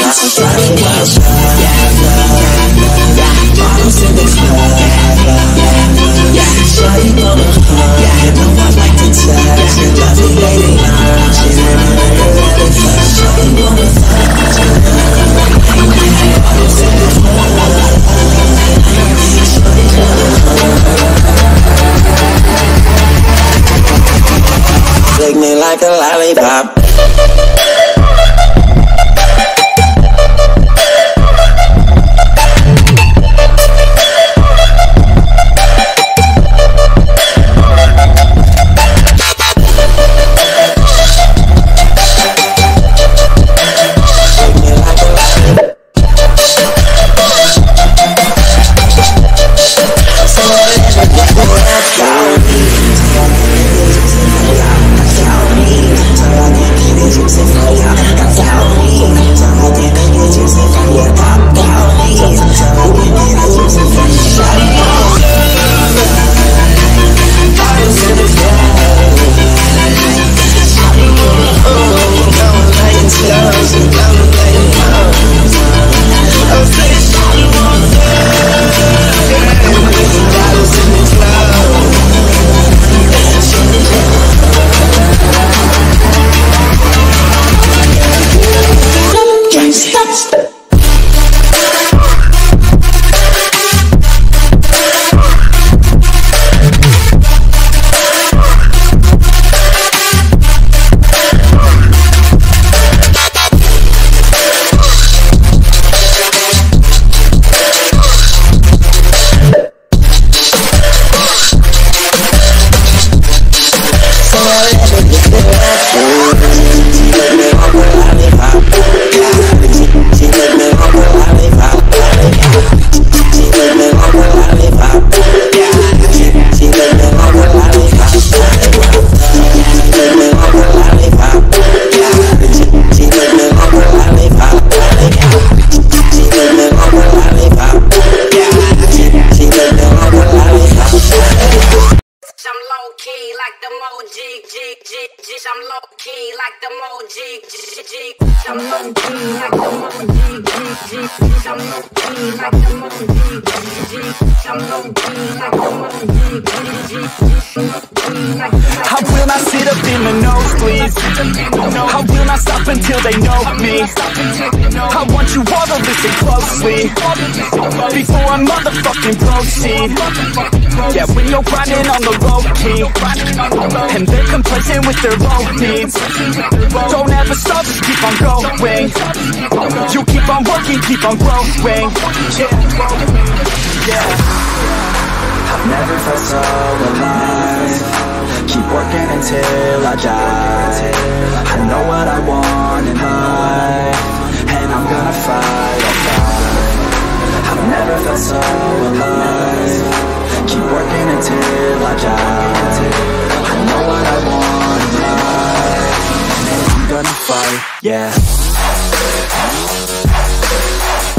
Bottles in the club. Shawty wanna hug. You know I like to touch. You love me, lady love. She really fuck. Shawty wanna fuck. Bottles in the club. Shawty wanna hug. Lick me like a lollipop. I'm low key like the emoji. I'm low key like the emoji. I'm low key like the emoji. I'm low key like the emoji. I will not sit up in the nosebleeds. I will not stop until they know me. I want you all to listen closely before I motherfucking proceed. Yeah, when you're grinding on the low key and they're complacent with their low needs, don't ever stop, just keep on going. You keep on working, keep on growing. Yeah. I've never felt so alive. Keep working until I die. I know what I want in life, and I'm gonna fight, I'll fight. I've never felt so alive. Keep working until I die. I know what I want in life, and I'm gonna fight, yeah.